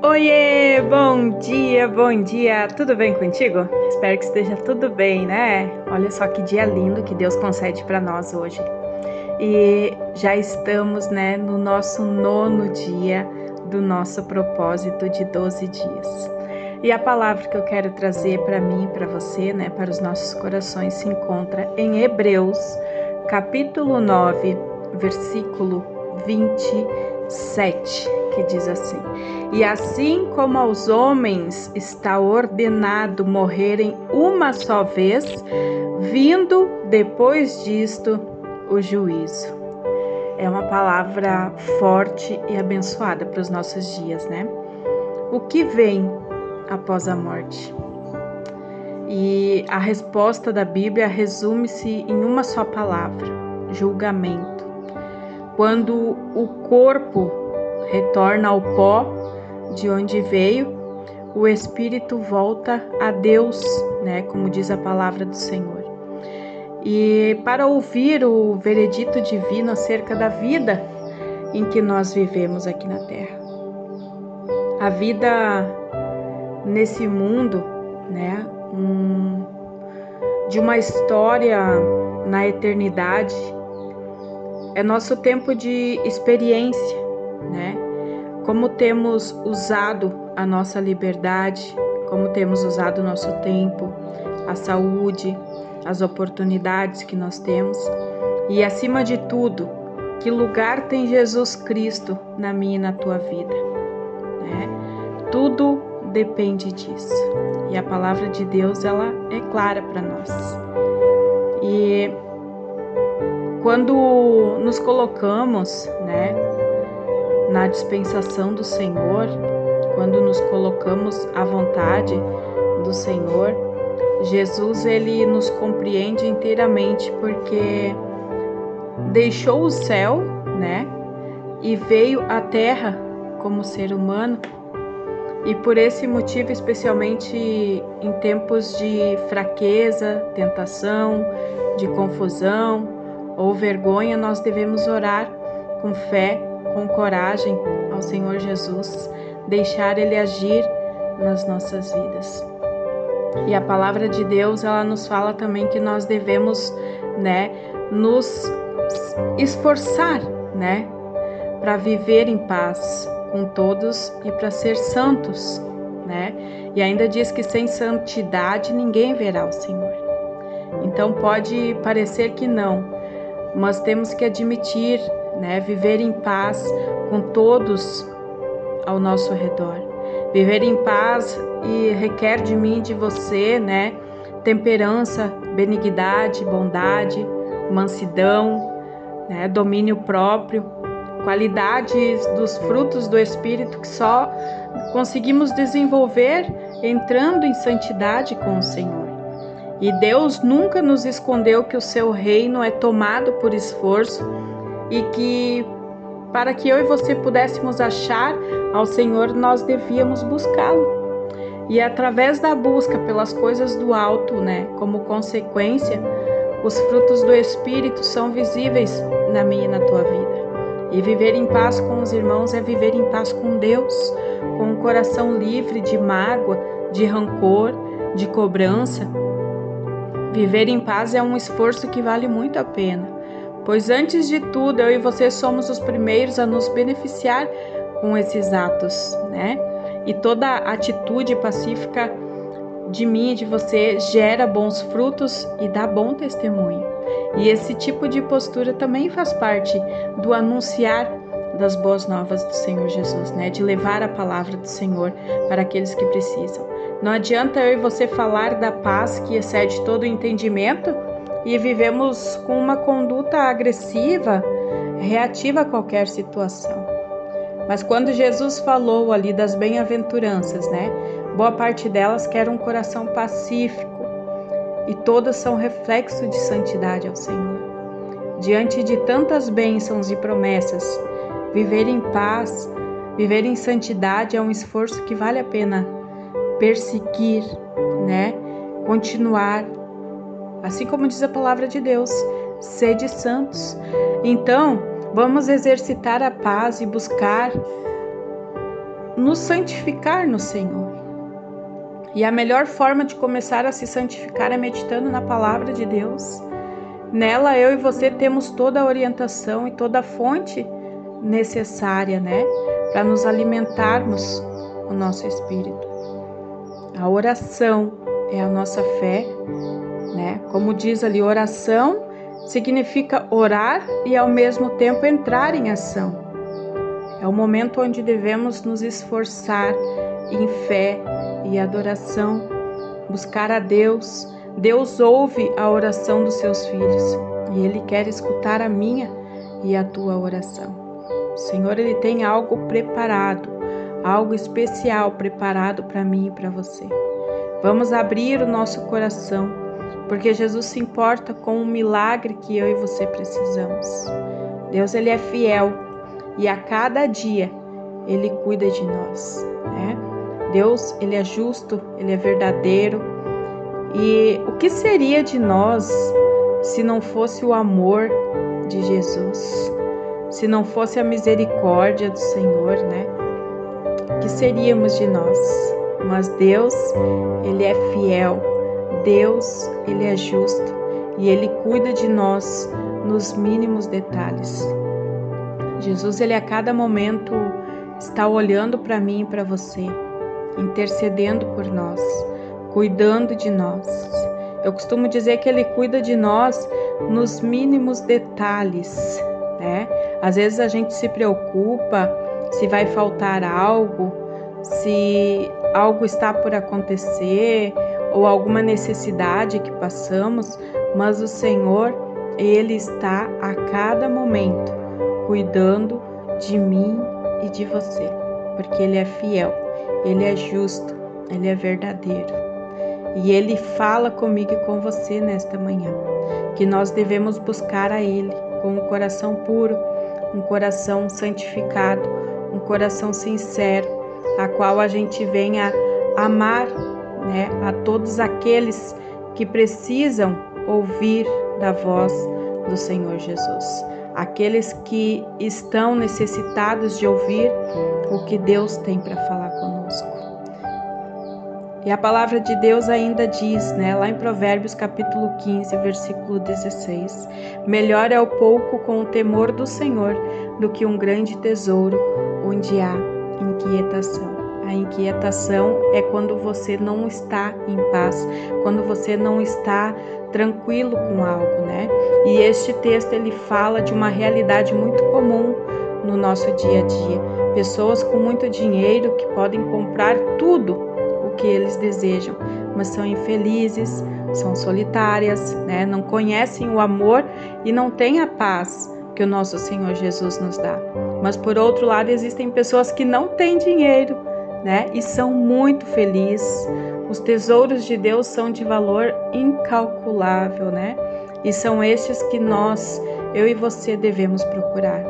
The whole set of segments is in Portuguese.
Oiê, bom dia, tudo bem contigo? Espero que esteja tudo bem, né? Olha só que dia lindo que Deus concede para nós hoje. E já estamos, né, no nosso 9º dia do nosso propósito de 12 dias. E a palavra que eu quero trazer para mim e para você, né, para os nossos corações, se encontra em Hebreus, capítulo 9, versículo 27, que diz assim: E assim como aos homens está ordenado morrerem uma só vez, vindo depois disto o juízo. É uma palavra forte e abençoada para os nossos dias, né? O que vem após a morte? E a resposta da Bíblia resume-se em uma só palavra: julgamento. Quando o corpo retorna ao pó de onde veio, o espírito volta a Deus, né? Como diz a palavra do Senhor. E para ouvir o veredito divino acerca da vida em que nós vivemos aqui na Terra. A vida nesse mundo, né? De uma história na eternidade, é nosso tempo de experiência, né? Como temos usado a nossa liberdade, como temos usado o nosso tempo, a saúde, as oportunidades que nós temos. E acima de tudo, que lugar tem Jesus Cristo na minha e na tua vida, né? Tudo depende disso. E a palavra de Deus, ela é clara para nós. E quando nos colocamos, né, na dispensação do Senhor, quando nos colocamos à vontade do Senhor, Jesus, ele nos compreende inteiramente, porque deixou o céu, né, e veio à terra como ser humano. E por esse motivo, especialmente em tempos de fraqueza, tentação, de confusão ou vergonha, nós devemos orar com fé, com coragem ao Senhor Jesus, deixar Ele agir nas nossas vidas. E a palavra de Deus, ela nos fala também que nós devemos, né, nos esforçar, né, para viver em paz com todos e para ser santos, né? E ainda diz que sem santidade ninguém verá o Senhor. Então pode parecer que não, mas temos que admitir, né, viver em paz com todos ao nosso redor. Viver em paz e requer de mim e de você, né, temperança, benignidade, bondade, mansidão, né, domínio próprio, qualidades dos frutos do Espírito que só conseguimos desenvolver entrando em santidade com o Senhor. E Deus nunca nos escondeu que o seu reino é tomado por esforço e que para que eu e você pudéssemos achar ao Senhor, nós devíamos buscá-lo. E através da busca pelas coisas do alto, né, como consequência, os frutos do Espírito são visíveis na minha e na tua vida. E viver em paz com os irmãos é viver em paz com Deus, com um coração livre de mágoa, de rancor, de cobrança. Viver em paz é um esforço que vale muito a pena, pois antes de tudo, eu e você somos os primeiros a nos beneficiar com esses atos, né? E toda atitude pacífica de mim e de você gera bons frutos e dá bom testemunho. E esse tipo de postura também faz parte do anunciar das boas novas do Senhor Jesus, né? De levar a palavra do Senhor para aqueles que precisam. Não adianta eu e você falar da paz que excede todo o entendimento e vivemos com uma conduta agressiva, reativa a qualquer situação. Mas quando Jesus falou ali das bem-aventuranças, né? Boa parte delas quer um coração pacífico e todas são reflexo de santidade ao Senhor. Diante de tantas bênçãos e promessas, viver em paz, viver em santidade é um esforço que vale a pena perseguir, né? Continuar, assim como diz a palavra de Deus, sede santos. Então, vamos exercitar a paz e buscar nos santificar no Senhor. E a melhor forma de começar a se santificar é meditando na palavra de Deus. Nela eu e você temos toda a orientação e toda a fonte necessária, né, para nos alimentarmos o nosso espírito. A oração é a nossa fé, né? Como diz ali, oração significa orar e ao mesmo tempo entrar em ação. É o momento onde devemos nos esforçar em fé e adoração, buscar a Deus. Deus ouve a oração dos seus filhos e Ele quer escutar a minha e a tua oração. O Senhor, Ele tem algo preparado, algo especial preparado para mim e para você. Vamos abrir o nosso coração, porque Jesus se importa com o milagre que eu e você precisamos. Deus, Ele é fiel e a cada dia Ele cuida de nós, né? Deus, Ele é justo, Ele é verdadeiro. E o que seria de nós se não fosse o amor de Jesus? Se não fosse a misericórdia do Senhor, né? O que seríamos de nós? Mas Deus, Ele é fiel. Deus, Ele é justo. E Ele cuida de nós nos mínimos detalhes. Jesus, Ele a cada momento está olhando para mim e para você, intercedendo por nós, cuidando de nós. Eu costumo dizer que Ele cuida de nós nos mínimos detalhes, né? Às vezes a gente se preocupa se vai faltar algo, se algo está por acontecer ou alguma necessidade que passamos, mas o Senhor, Ele está a cada momento cuidando de mim e de você, porque Ele é fiel, Ele é justo, Ele é verdadeiro. E Ele fala comigo e com você nesta manhã, que nós devemos buscar a Ele com um coração puro, um coração santificado, um coração sincero, a qual a gente venha amar, né, a todos aqueles que precisam ouvir da voz do Senhor Jesus. Aqueles que estão necessitados de ouvir o que Deus tem para falar conosco. E a palavra de Deus ainda diz, né, lá em Provérbios capítulo 15, versículo 16, melhor é o pouco com o temor do Senhor do que um grande tesouro onde há inquietação. A inquietação é quando você não está em paz, quando você não está tranquilo com algo, né? E este texto, ele fala de uma realidade muito comum no nosso dia a dia. Pessoas com muito dinheiro que podem comprar tudo o que eles desejam, mas são infelizes, são solitárias, né? Não conhecem o amor e não têm a paz que o nosso Senhor Jesus nos dá. Mas por outro lado, existem pessoas que não têm dinheiro, né? E são muito felizes. Os tesouros de Deus são de valor incalculável, né? E são estes que eu e você devemos procurar.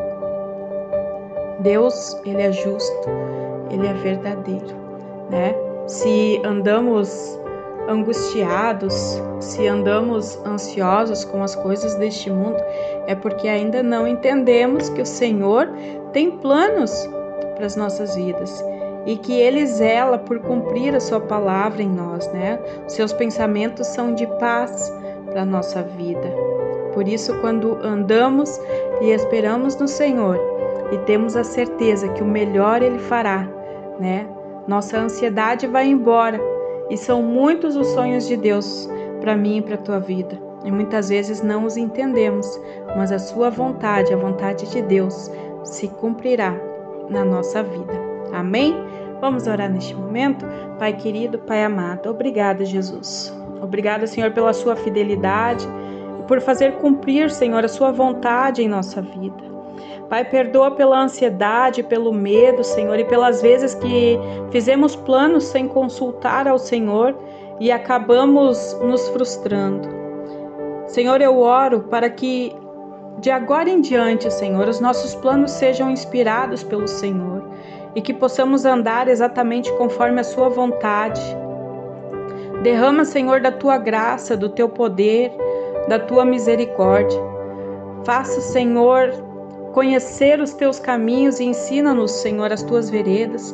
Deus, Ele é justo, Ele é verdadeiro, né? Se andamos angustiados, se andamos ansiosos com as coisas deste mundo, é porque ainda não entendemos que o Senhor tem planos para as nossas vidas e que Ele zela por cumprir a sua palavra em nós, né? Os seus pensamentos são de paz para a nossa vida. Por isso, quando andamos e esperamos no Senhor e temos a certeza que o melhor Ele fará, né? Nossa ansiedade vai embora e são muitos os sonhos de Deus para mim e para a tua vida. E muitas vezes não os entendemos, mas a sua vontade, a vontade de Deus, se cumprirá na nossa vida. Amém? Vamos orar neste momento? Pai querido, Pai amado, obrigada, Jesus. Obrigada, Senhor, pela sua fidelidade e por fazer cumprir, Senhor, a sua vontade em nossa vida. Pai, perdoa pela ansiedade, pelo medo, Senhor, e pelas vezes que fizemos planos sem consultar ao Senhor e acabamos nos frustrando. Senhor, eu oro para que de agora em diante, Senhor, os nossos planos sejam inspirados pelo Senhor e que possamos andar exatamente conforme a sua vontade. Derrama, Senhor, da tua graça, do teu poder, da tua misericórdia. Faça, Senhor, conhecer os teus caminhos e ensina-nos, Senhor, as tuas veredas.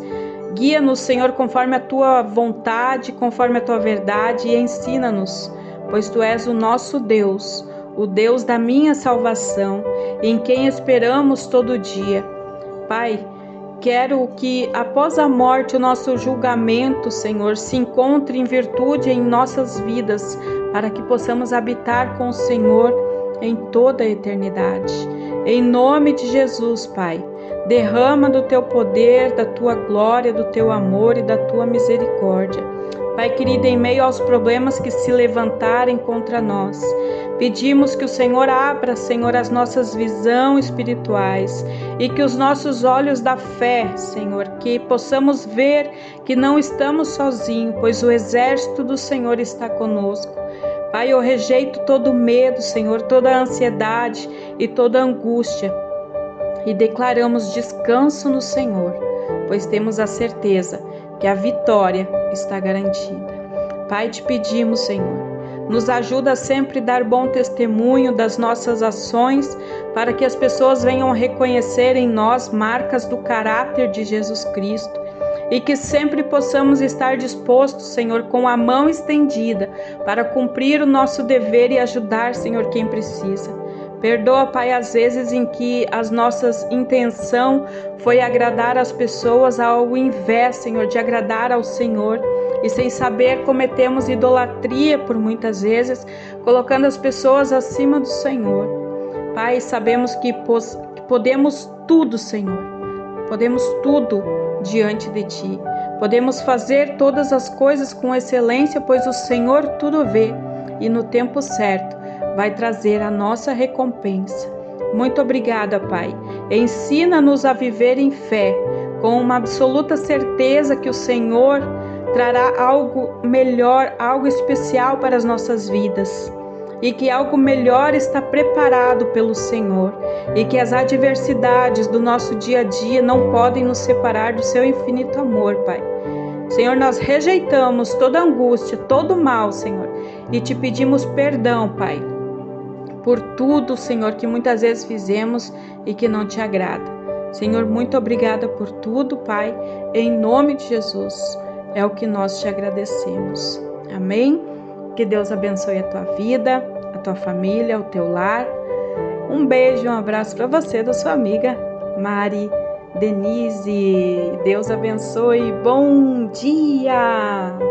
Guia-nos, Senhor, conforme a tua vontade, conforme a tua verdade, e ensina-nos, pois tu és o nosso Deus, o Deus da minha salvação, em quem esperamos todo dia. Pai, quero que após a morte o nosso julgamento, Senhor, se encontre em virtude em nossas vidas, para que possamos habitar com o Senhor em toda a eternidade. Em nome de Jesus, Pai, derrama do teu poder, da tua glória, do teu amor e da tua misericórdia. Pai querido, em meio aos problemas que se levantarem contra nós, pedimos que o Senhor abra, Senhor, as nossas visões espirituais e que os nossos olhos da fé, Senhor, que possamos ver que não estamos sozinhos, pois o exército do Senhor está conosco. Pai, eu rejeito todo medo, Senhor, toda ansiedade e toda angústia e declaramos descanso no Senhor, pois temos a certeza que a vitória está garantida. Pai, te pedimos, Senhor, nos ajuda a sempre dar bom testemunho das nossas ações, para que as pessoas venham reconhecer em nós marcas do caráter de Jesus Cristo, e que sempre possamos estar dispostos, Senhor, com a mão estendida, para cumprir o nosso dever e ajudar, Senhor, quem precisa. Perdoa, Pai, as vezes em que as nossas intenção foi agradar as pessoas ao invés, Senhor, de agradar ao Senhor. E sem saber cometemos idolatria por muitas vezes, colocando as pessoas acima do Senhor. Pai, sabemos que podemos tudo, Senhor. Podemos tudo diante de Ti. Podemos fazer todas as coisas com excelência, pois o Senhor tudo vê e no tempo certo vai trazer a nossa recompensa. Muito obrigada, Pai. Ensina-nos a viver em fé, com uma absoluta certeza que o Senhor trará algo melhor, algo especial para as nossas vidas, e que algo melhor está preparado pelo Senhor, e que as adversidades do nosso dia a dia não podem nos separar do seu infinito amor, Pai. Senhor, nós rejeitamos toda angústia, todo mal, Senhor, e te pedimos perdão, Pai, por tudo, Senhor, que muitas vezes fizemos e que não te agrada. Senhor, muito obrigada por tudo, Pai, em nome de Jesus, é o que nós te agradecemos. Amém? Que Deus abençoe a tua vida, a tua família, o teu lar. Um beijo, um abraço para você, da sua amiga Mari Denise. Deus abençoe. Bom dia!